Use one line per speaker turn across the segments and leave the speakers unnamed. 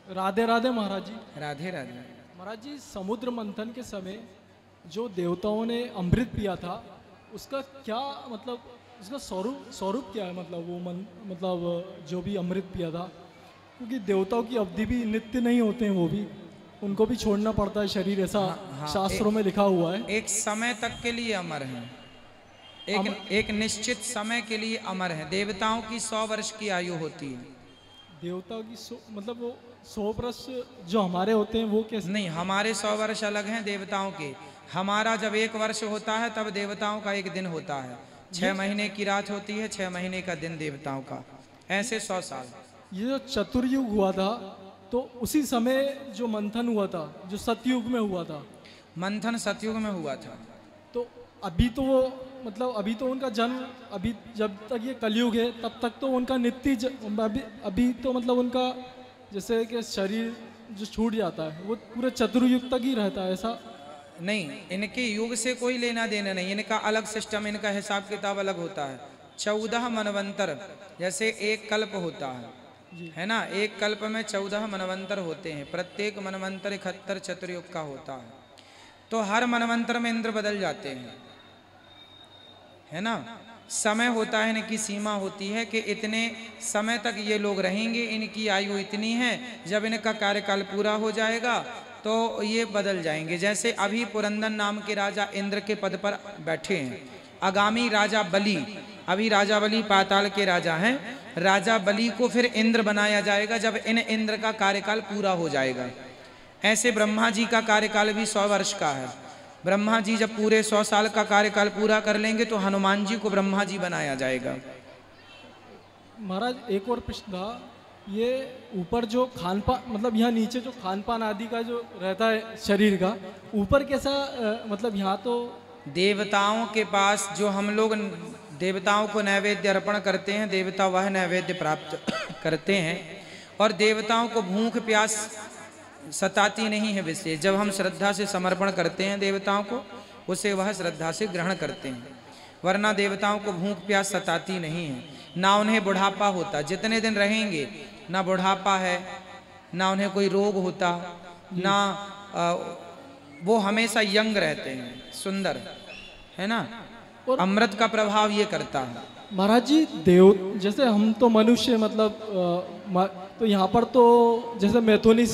राधे राधे महाराज जी।
राधे राधे।
महाराज जी, समुद्र मंथन के समय जो देवताओं ने अमृत पिया था, उसका क्या मतलब, उसका स्वरूप स्वरूप क्या है? मतलब वो मतलब जो भी अमृत पिया था, क्योंकि देवताओं की अवधि भी नित्य नहीं होते हैं, वो भी उनको भी छोड़ना पड़ता है शरीर, ऐसा शास्त्रों में लिखा हुआ है।
एक समय तक के लिए अमर हैं, एक निश्चित समय के लिए अमर है। देवताओं की 100 वर्ष की आयु होती है।
देवताओं की मतलब वो 100 वर्ष जो हमारे होते हैं वो कैसे?
नहीं, हमारे 100 वर्ष अलग हैं देवताओं के। हमारा जब 1 वर्ष होता है तब देवताओं का 1 दिन होता है। 6 महीने की रात होती है, 6 महीने का दिन देवताओं का, ऐसे 100 साल।
ये जो चतुर्युग हुआ था, तो उसी समय जो मंथन हुआ था, जो सतयुग में हुआ था।
मंथन सतयुग में हुआ था।
तो अभी तो वो मतलब अभी तो उनका जन्म, अभी जब तक ये कलयुग है तब तक तो उनका नित्य अभी तो मतलब उनका जैसे कि शरीर जो छूट जाता है वो पूरे चतुर्युग तक ही रहता है, ऐसा
नहीं, इनके युग से कोई लेना देना नहीं। इनका अलग सिस्टम, इनका हिसाब किताब अलग होता है। 14 मनवंतर, जैसे एक कल्प होता है ना, एक कल्प में 14 मनवंतर होते हैं। प्रत्येक मनवंतर 71 चतुर्युग का होता है। तो हर मनवंतर में इंद्र बदल जाते हैं, है ना। समय होता है, इनकी सीमा होती है कि इतने समय तक ये लोग रहेंगे, इनकी आयु इतनी है। जब इनका कार्यकाल पूरा हो जाएगा तो ये बदल जाएंगे। जैसे अभी पुरंदर नाम के राजा इंद्र के पद पर बैठे हैं। आगामी राजा बलि, अभी राजा बलि पाताल के राजा हैं। राजा बलि को फिर इंद्र बनाया जाएगा जब इंद्र का कार्यकाल पूरा हो जाएगा। ऐसे ब्रह्मा जी का कार्यकाल भी 100 वर्ष का है। ब्रह्मा जी जब पूरे 100 साल का कार्यकाल पूरा कर लेंगे तो हनुमान जी को ब्रह्मा जी बनाया जाएगा।
महाराज एक और प्रश्न था, ये ऊपर जो खान पान, मतलब यहाँ नीचे जो खान पान आदि का जो रहता है शरीर का, ऊपर कैसा मतलब यहाँ तो
देवताओं के पास जो हम लोग देवताओं को नैवेद्य अर्पण करते हैं, देवता वह नैवेद्य प्राप्त करते हैं। और देवताओं को भूख प्यास सताती नहीं है विशेष। जब हम श्रद्धा से समर्पण करते हैं देवताओं को, उसे वह श्रद्धा से ग्रहण करते हैं। वरना देवताओं को भूख प्यास सताती नहीं है, ना उन्हें बुढ़ापा होता। जितने दिन रहेंगे ना बुढ़ापा है, ना उन्हें कोई रोग होता, ना वो हमेशा यंग रहते हैं, सुंदर, है ना। और अमृत का प्रभाव ये करता है।
महाराज जी, देव जैसे हम तो मनुष्य मतलब तो यहाँ पर तो जैसे मैथुनी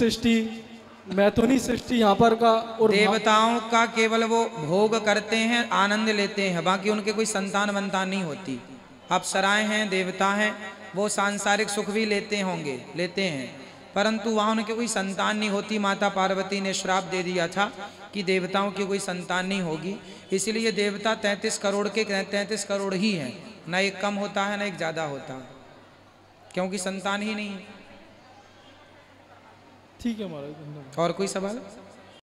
सृष्टि यहाँ पर का, और
देवताओं का केवल वो भोग करते हैं, आनंद लेते हैं, बाकी उनके कोई संतान वंतान नहीं होती। अप्सराएं हैं, देवता हैं, वो सांसारिक सुख भी लेते होंगे, लेते हैं, परंतु वहाँ उनके कोई संतान नहीं होती। माता पार्वती ने श्राप दे दिया था कि देवताओं की कोई संतान नहीं होगी। इसलिए देवता 33 करोड़ के 33 करोड़ ही हैं, ना एक कम होता है ना एक ज्यादा होता है, क्योंकि संतान ही नहीं।
ठीक है महाराज।
और कोई सवाल?